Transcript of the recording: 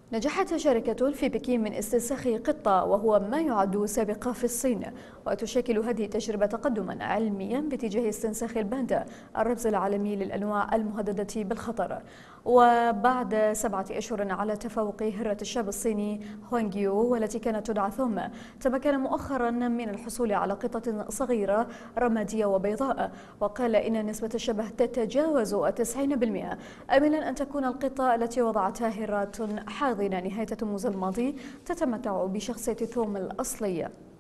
نجحت شركة في بكين من استنساخ قطة، وهو ما يعد سابقة في الصين، وتشكل هذه التجربة تقدما علميا باتجاه استنساخ الباندا الرمز العالمي للأنواع المهددة بالخطر. وبعد 7 أشهر على تفوق هرة الشاب الصيني هوانغيو والتي كانت تدعى ثوم، تمكن مؤخرا من الحصول على قطة صغيرة رمادية وبيضاء، وقال إن نسبة الشبه تتجاوز 90%، آملا أن تكون القطة التي وضعتها هرة حاضنة نهاية تموز الماضي تتمتع بشخصية ثوم الأصلية.